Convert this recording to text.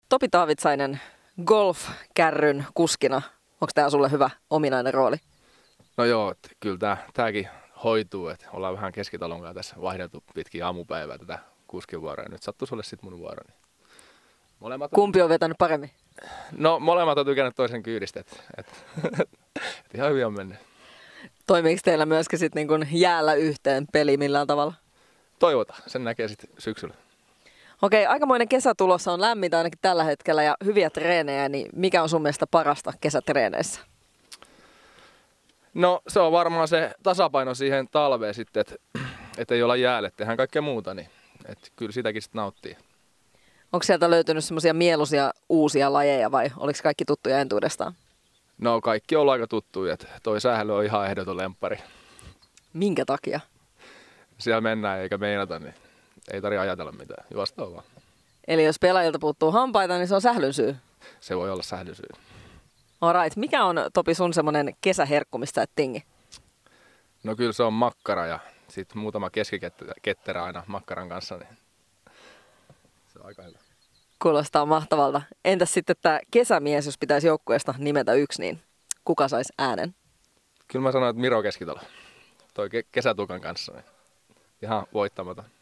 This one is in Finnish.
Topi Taavitsainen golf-kärryn kuskina, onko tämä sulle hyvä ominainen rooli? No joo, että kyllä tämäkin hoituu, että ollaan vähän keskitalon kanssa tässä vaihdeltu pitkin aamupäivää tätä kuskinvuoroa ja nyt sattuu sulle sitten mun vuoro. Niin Kumpi on vetänyt paremmin? No molemmat on tykännyt toisen kyydistä, että ihan hyvin on mennyt. Toimiiko teillä myöskin sit niin kuin jäällä yhteen peli millään tavalla? Toivotaan, sen näkee sitten syksyllä. Okei, aikamoinen kesä tulossa, on lämmintä ainakin tällä hetkellä ja hyviä treenejä, niin mikä on sun mielestä parasta kesätreeneissä? No se on varmaan se tasapaino siihen talveen sitten, että ei olla jäälle, tehdään kaikkea muuta, niin että kyllä sitäkin sitten nauttii. Onko sieltä löytynyt semmoisia mieluisia uusia lajeja vai oliko kaikki tuttuja entuudestaan? No kaikki on aika tuttuja, että toi sähly on ihan ehdoton lemppari. Minkä takia? Siellä mennään eikä meinata, niin ei tarvitse ajatella mitään, juostaan vaan. Eli jos pelaajilta puuttuu hampaita, niin se on sählyn syy? Se voi olla sählyn syy. Alright, mikä on Topi sun semmoinen kesäherkku, mistä et tingi? No kyllä se on makkara ja sitten muutama keskiketterä aina makkaran kanssa, niin se on aika hyvä. Kuulostaa mahtavalta. Entäs sitten tämä kesämies, jos pitäisi joukkueesta nimetä yksi, niin kuka saisi äänen? Kyllä mä sanoin, että Miro Keskitalo, toi kesätukan kanssa, niin ihan voittamaton.